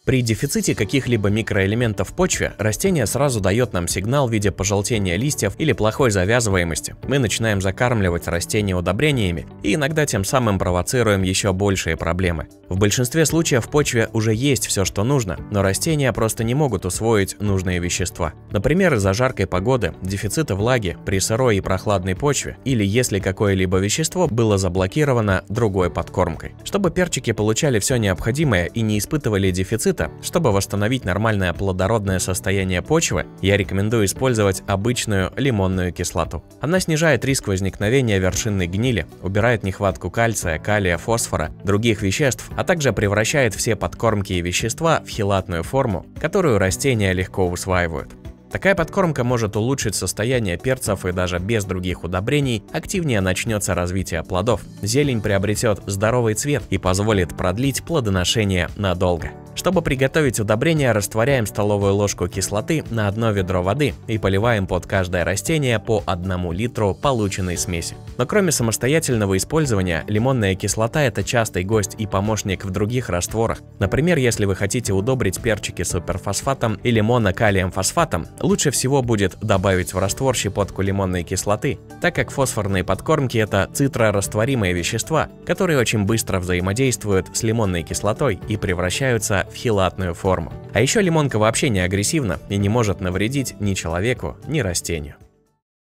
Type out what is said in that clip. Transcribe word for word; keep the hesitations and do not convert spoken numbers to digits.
При дефиците каких-либо микроэлементов в почве растение сразу дает нам сигнал в виде пожелтения листьев или плохой завязываемости. Мы начинаем закармливать растения удобрениями и иногда тем самым провоцируем еще большие проблемы. В большинстве случаев в почве уже есть все, что нужно, но растения просто не могут усвоить нужные вещества. Например, из-за жаркой погоды, дефицита влаги при сырой и прохладной почве, или если какое-либо вещество было заблокировано другой подкормкой. Чтобы перчики получали все необходимое и не испытывали дефицит, чтобы восстановить нормальное плодородное состояние почвы, я рекомендую использовать обычную лимонную кислоту. Она снижает риск возникновения вершинной гнили, убирает нехватку кальция, калия, фосфора, других веществ, а также превращает все подкормки и вещества в хелатную форму, которую растения легко усваивают. Такая подкормка может улучшить состояние перцев, и даже без других удобрений активнее начнется развитие плодов. Зелень приобретет здоровый цвет и позволит продлить плодоношение надолго. Чтобы приготовить удобрение, растворяем столовую ложку кислоты на одно ведро воды и поливаем под каждое растение по одному литру полученной смеси. Но кроме самостоятельного использования, лимонная кислота – это частый гость и помощник в других растворах. Например, если вы хотите удобрить перчики суперфосфатом или монокалием фосфатом, лучше всего будет добавить в раствор щепотку лимонной кислоты, так как фосфорные подкормки – это цитрорастворимые вещества, которые очень быстро взаимодействуют с лимонной кислотой и превращаются в хелатную форму. А еще лимонка вообще не агрессивна и не может навредить ни человеку, ни растению.